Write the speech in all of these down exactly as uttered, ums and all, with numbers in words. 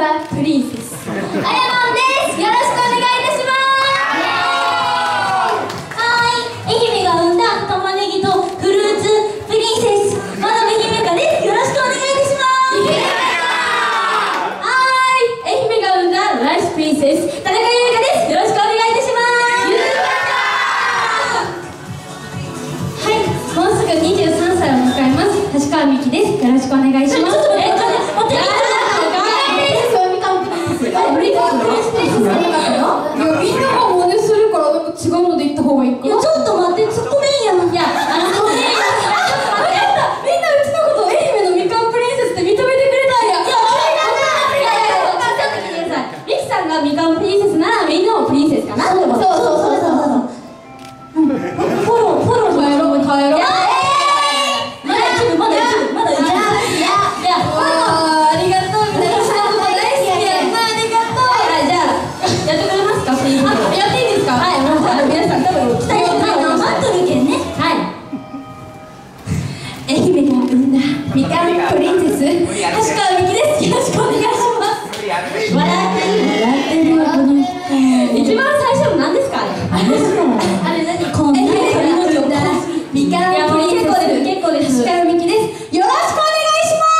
だプリンセスあやまんです。よろしくお願いいたします。はい、愛媛が生んだ玉ねぎとフルーツプリンセスまなみひめかです。よろしくお願いいたします。はい、愛媛が生んだライスプリンセス田中優香です。よろしくお願いいたします。はい、もうすぐにじゅうさんさいを迎えます橋川美希です。よろしくお願いします。えっとね、待って、みんなが真似するからなんか違うので言った方がいいかな。いやちょっと待って、ツッコめんやん。いやあのね、みんなうちのこと愛媛のみかんプリンセスって認めてくれたんや。いやいやいや、分かったって聞いてください。ミキさんがみかんプリンセスならみんなもプリンセスかな。そうそうそうそうそう。フォローフォロー耐えろ耐えろ。まだ一部まだ一部まだ一部。いやいや、ありがとうみたいな人のこと大好きやんな。ありがとう。じゃあやってくれますか。やっていいですか。はい、もう皆さん多分期待して待っとるけんね。はい。愛媛が生んだみかんプリンセス橋川美希です。よろしくお願いします。笑ってる笑ってるよこの人。一番最初の何ですかあれ。あれ何？こんな鳥の情報。みかんプリンセス結構です橋川美希です。よろしくお願いします。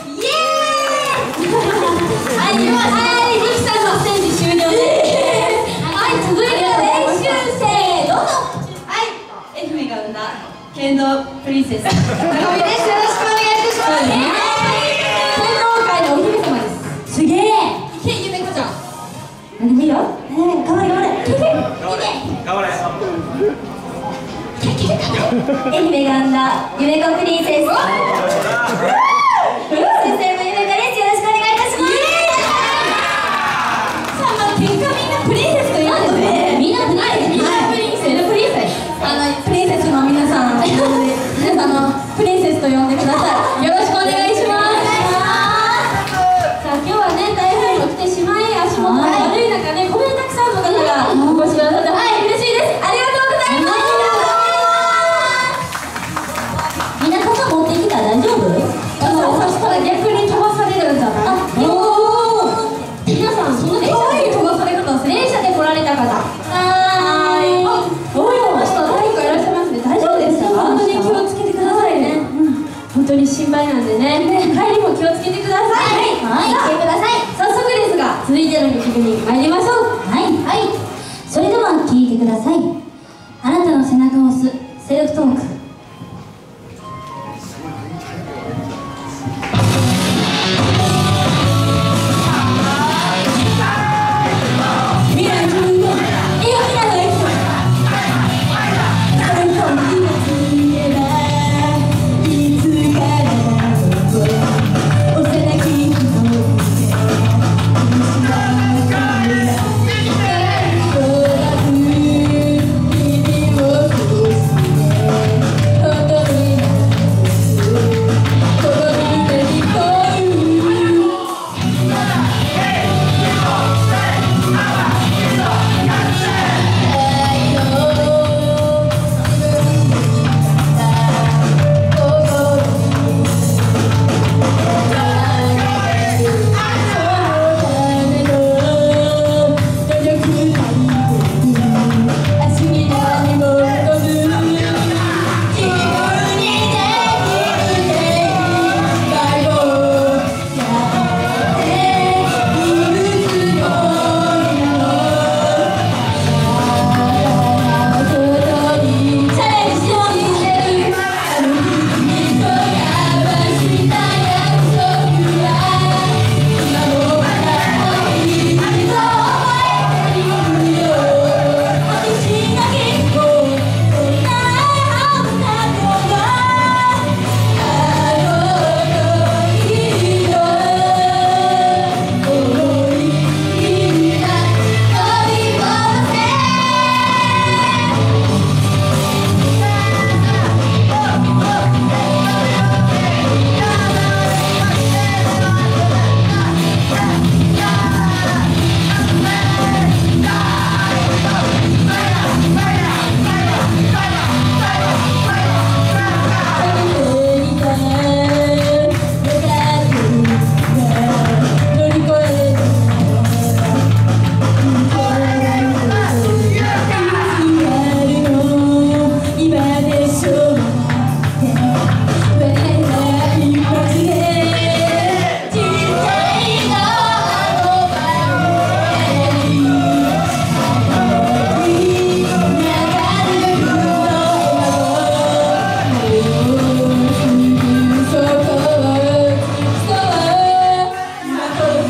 イエーイ。はい、はい、ミキさんのステージ終了です。はい、続いて練習生どうぞ。はい、愛媛が生んだ剣道プリンセスなごみです。よろしくお願いいたします。剣道界のお姫様です。すげえ。いけゆめこちゃん。何見ろ。頑張れ頑張れ。いけいけ。頑張れ。愛媛が生んだゆめこプリンセス。先生もゆめこです。よろしくお願いいたします。さあ、結果みんなプリンセスと呼んでみんなプリンセスみんなプリンセスプリンセスあのプリンセスの皆さん皆さんのプリンセスと呼んでください。よろしくお願いします。さあ、今日はね台風も来てしまい足元が悪い中ねこんなにたくさんの方がお越しくださってはい嬉しいです。ありがとうございます。みんな傘持ってきたら大丈夫？そしたら逆に飛ばされるんじゃない？あ、おお。皆さんその可愛い飛ばされ方ですね。電車で来られた方。はーい。あ、おお、明日誰かいらっしゃいますね。大丈夫ですか？本当に気をつけてくださいね。うん。本当に心配なんでね。帰りも気をつけてください。はい。はい。来てください。早速ですが続いての曲に参りましょう。はいはい。それでは聴いてください。あなたの背中を押すセルフトーク。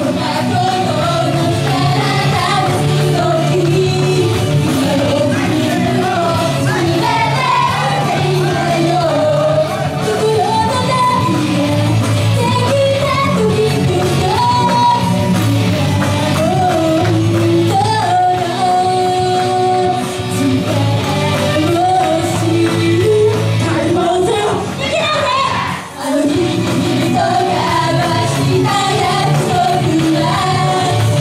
「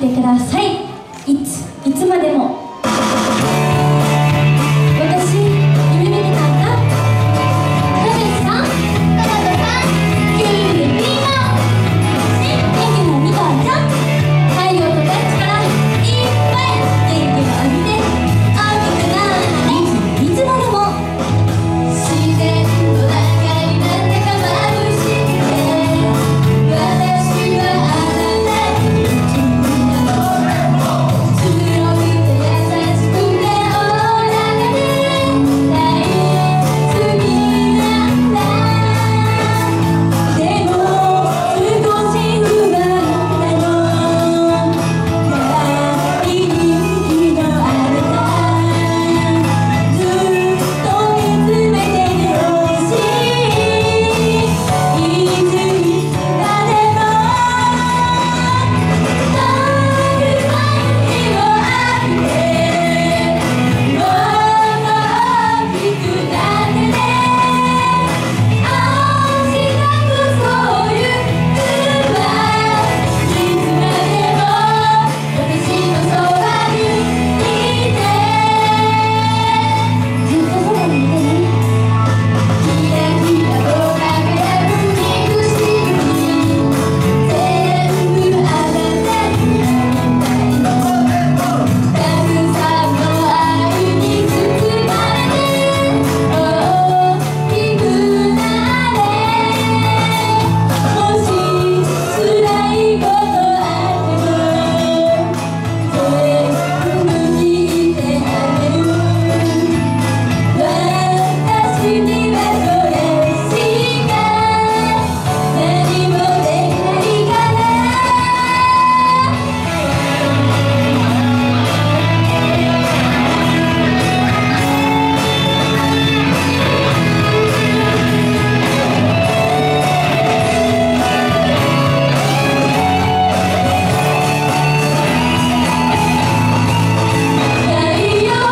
てください。いついつまでも私夢見てたんだ。カズさん、カナダさん、キュウリピーマン、ね、元気なみかんちゃん、太陽と大地からいっぱい元気を浴びて大きくなれ。いつまでも自然の中になんだか眩しくて、私はあなたに夢中になろう。強くて優しくておおらかで大好きなんだ。でも少し不安なの。大人気のあなた、ずっと見つめててほしい。いついつまでもたくさん日を浴びてもっと大きくなってね。明日こそゆくはいつまでも私のそばにいて、ずっとそばにいてね。キラキラと輝く肉しぐに全部あなたになりたいの。たくさんの愛に包まれて大きくなれ。もし辛いことあっても全部聞いてあげる。私にはそれしか何もできないから。太陽の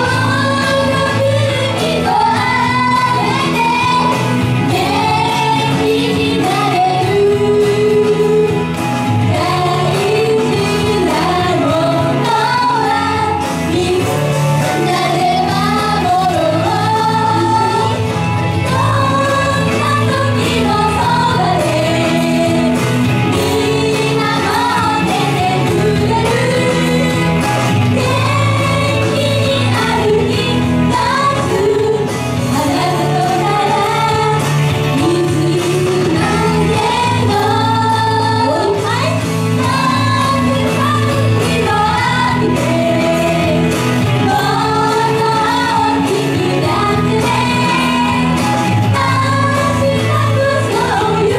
海と雨で元気になれる。大事なものはみんなで守ろう。どんな時もそばで見守っててくれる。元気に歩き出すあなたとならいついつまでももう一回たくさん日を浴びてもっと大きくなってね。明日こそゆく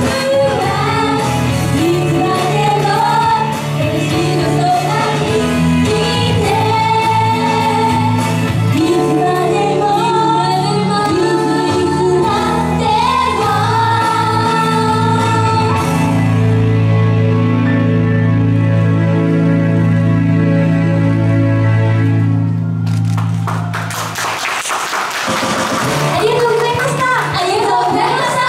はいつまでも私のそばにいて。いつまでもいついつまでも。ありがとうございました。ありがとうございました。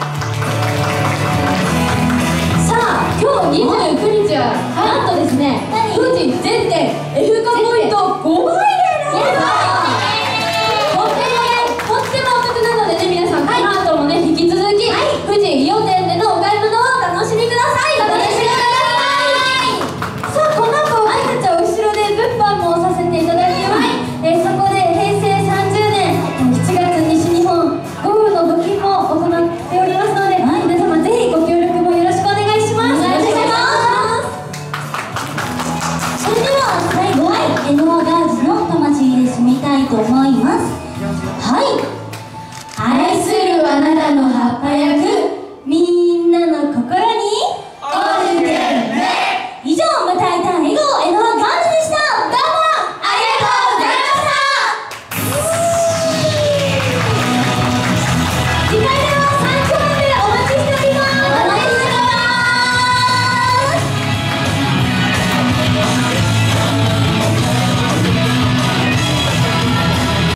さあ、今日にじゅうくにちはなんとですね、富士全店 F 化ポイントごまいれんなんです。とってもね、とってもお得なのでね、皆さんこの後もね、引き続き富士伊予店でのお買い物をお楽しみください。お楽しみください。さあ、この後私たちは後ろで物販もさせていただきます。えーそこで平成さんじゅうねんしちがつ西日本豪雨の募金も行っておりますので、皆様ぜひご協力もよろしくお願いします。お願いします。それでは最後はエノアガールズの魂で締めたいと思います。はい、愛するあなたの葉っぱ役